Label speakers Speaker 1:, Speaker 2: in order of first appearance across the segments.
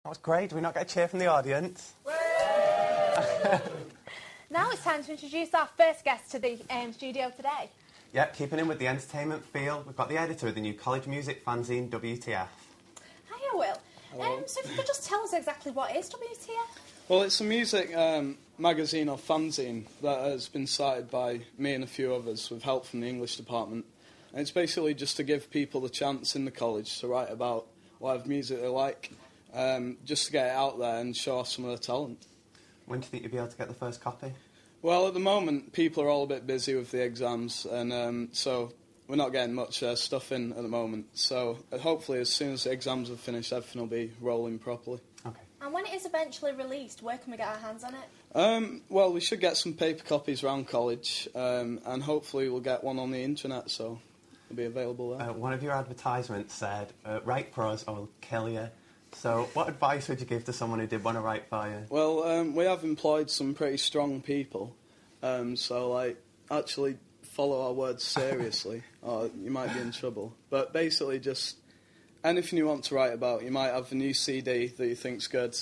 Speaker 1: That was great. Do we not get a cheer from the audience?
Speaker 2: Now it's time to introduce our first guest to the studio today.
Speaker 1: Yep, keeping in with the entertainment feel, we've got the editor of the new college music fanzine, WTF.
Speaker 2: Hiya, Will. So if you could just tell us exactly what is WTF?
Speaker 3: Well, it's a music magazine or fanzine that has been started by me and a few others with help from the English department. And it's basically just to give people the chance in the college to write about whatever music they like, just to get it out there and show off some of their talent.
Speaker 1: When do you think you'll be able to get the first copy?
Speaker 3: Well, at the moment, people are all a bit busy with the exams, and so we're not getting much stuff in at the moment. So hopefully, as soon as the exams are finished, everything will be rolling properly.
Speaker 1: Okay.
Speaker 2: And when it is eventually released, where can we get our hands on it?
Speaker 3: Well, we should get some paper copies around college, and hopefully we'll get one on the internet, so it'll be available there.
Speaker 1: One of your advertisements said, write for us or we'll kill you. So what advice would you give to someone who did want to write for you?
Speaker 3: Well, we have employed some pretty strong people, so, actually follow our words seriously, or you might be in trouble. But basically just anything you want to write about. You might have a new CD that you think's good.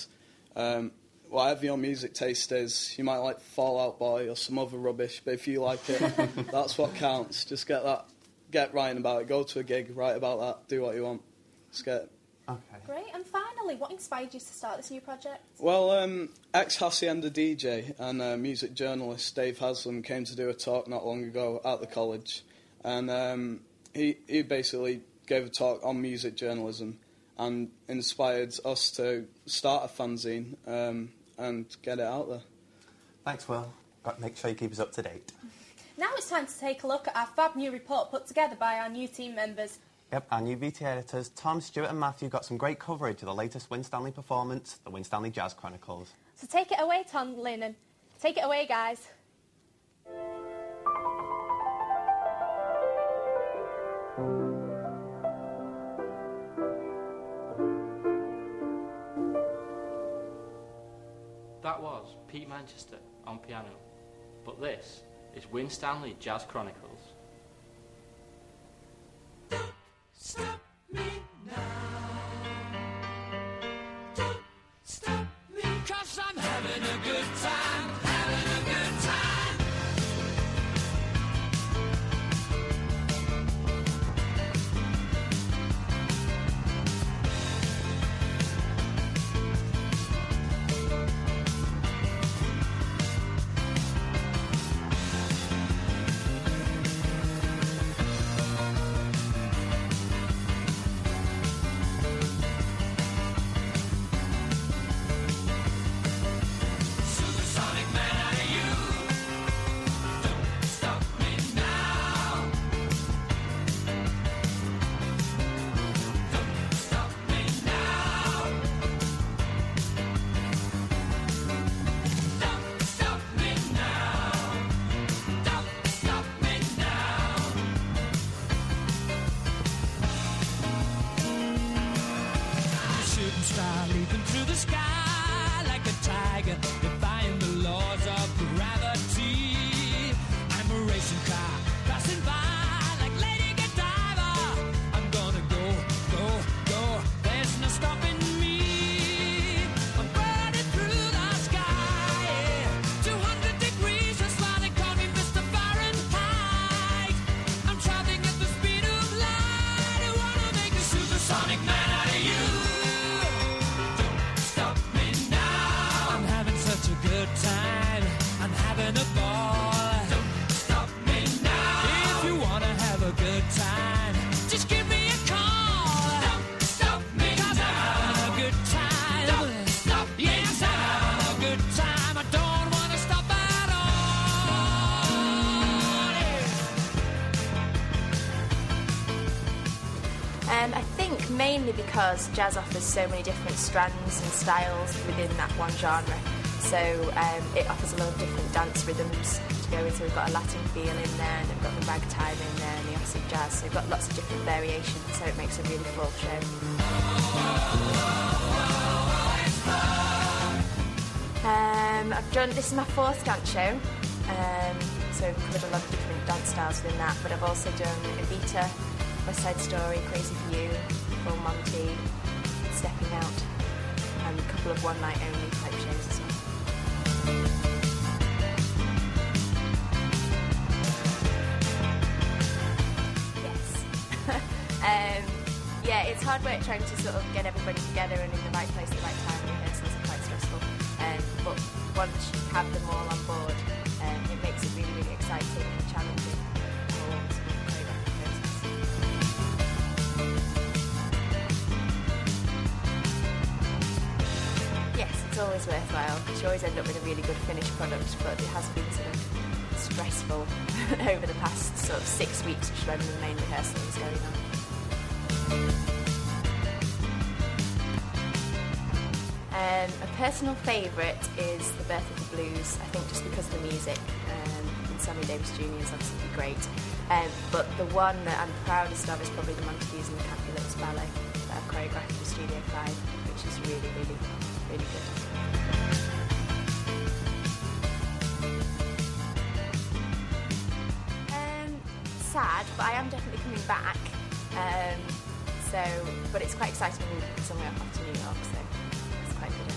Speaker 3: Whatever your music taste is, you might like Fall Out Boy or some other rubbish, but if you like it, that's what counts. Just get writing about it, go to a gig, write about that, do what you want. Just get it.
Speaker 1: Okay.
Speaker 2: Great. And finally, what inspired you to start this new project?
Speaker 3: Well, ex-Hacienda DJ and music journalist Dave Haslam came to do a talk not long ago at the college, and he basically gave a talk on music journalism and inspired us to start a fanzine and get it out there.
Speaker 1: Thanks, Will. Got to make sure you keep us up to date.
Speaker 2: Now it's time to take a look at our fab new report put together by our new team members.
Speaker 1: Yep, our new VT editors, Tom, Stuart and Matthew, got some great coverage of the latest Winstanley performance, the Winstanley Jazz Chronicles.
Speaker 2: So take it away, Tom, Lynn. Take it away, guys.
Speaker 4: That was Pete Manchester on piano, but this is Winstanley Jazz Chronicles.
Speaker 5: Stop me now. Don't stop me, 'cause I'm having a good time, having a good time. Star leaping through the sky like a tiger, defying the laws of gravity. I'm a racing car passing by like Lady Godiva. I'm gonna go, go, go. There's no stopping me. I'm burning through the sky, yeah. 200 degrees, that's why they call me Mr. Fahrenheit. I'm traveling at the speed of light. I wanna make a supersonic man out of you. Good time, I'm having a ball. Don't stop me now. If you wanna have a good time, just give me a call. Don't stop me 'cause now. I'm having a good time. Don't stop me yes, now. I'm having a good time. I don't wanna stop at all.
Speaker 6: I think mainly because jazz offers so many different strands and styles within that one genre. So it offers a lot of different dance rhythms to go into. We've got a Latin feel in there, and we've got the ragtime in there, and the acid jazz. So we've got lots of different variations, so it makes a really full show. This is my fourth dance show, so I've covered a lot of different dance styles within that, but I've also done Evita, West Side Story, Crazy for You, Full Monty, Stepping Out, and couple of one-night only type shows as well. Yes. Yeah, it's hard work trying to sort of get everybody together and in the right place at the right time. Rehearsals are quite stressful. But once you have them all on board, it makes it really, really exciting and challenging for all to choreograph the process. Yes, it's always worthwhile because you always end up with a really good finished product, but it has been sort of stressful over the past sort of 6 weeks, which is when the main rehearsal is going on. A personal favourite is The Birth of the Blues, I think just because of the music, and Sammy Davis Jr. is absolutely great. But the one that I'm proudest of is probably the Montagues and the Capulets ballet that I've choreographed for Studio 5, which is really, really, really good. Sad, but I am definitely coming back. But it's quite exciting moving somewhere off to New York, so it's quite good.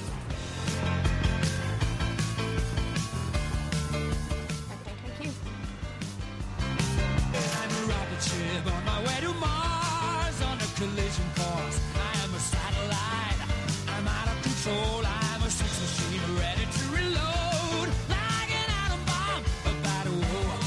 Speaker 6: Okay, thank you.
Speaker 5: I'm a rocket ship on my way to Mars on a collision course. I am a satellite. I'm out of control. I'm a sex machine ready to reload. Like an atom bomb about to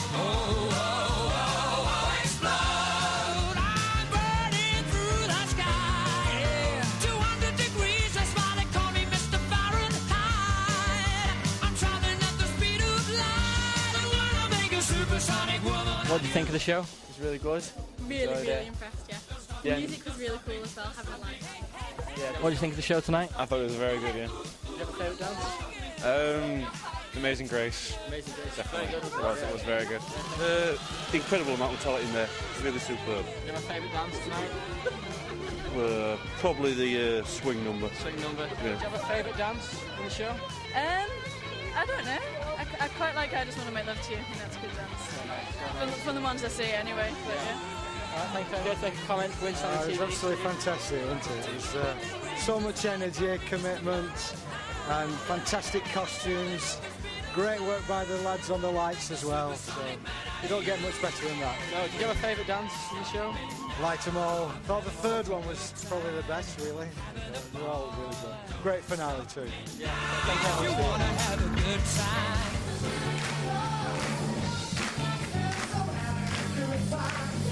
Speaker 5: explode. I'm burning through the sky. 200 degrees, that's why they call me Mr. Fahrenheit. I'm traveling at the speed of light. I wanna make a supersonic woman.
Speaker 4: What do you think of the show?
Speaker 7: It's really good.
Speaker 8: Really impressed, yeah. The music was really cool as well, having a live.
Speaker 4: What do you think of the show tonight?
Speaker 7: I thought it was very good, yeah.
Speaker 4: Did you have a favourite dance?
Speaker 7: Amazing Grace.
Speaker 4: Amazing Grace.
Speaker 7: Definitely.
Speaker 4: Very good.
Speaker 7: It was very good. Incredible amount of talent in there. It's really superb.
Speaker 4: Do you have a favourite dance tonight?
Speaker 7: Probably the swing number.
Speaker 4: Swing number.
Speaker 7: Yeah.
Speaker 4: Do you have a favourite dance in the show?
Speaker 8: I don't know. I quite like I Just Want to Make Love to You. I think that's a good dance. From the ones I see anyway, but yeah.
Speaker 4: Thank you. Just make a comment. Winstanley TV.
Speaker 9: It was absolutely fantastic, wasn't it? It was so much energy, commitment, and fantastic costumes. Great work by the lads on the lights as well. So you don't get much better than that.
Speaker 4: No, did you have a favourite dance in the show?
Speaker 9: Liked them all. Thought the third one was probably the best, really. They're all really good. Great finale too.
Speaker 4: Yeah. Thank you.
Speaker 5: You wanna have a good time.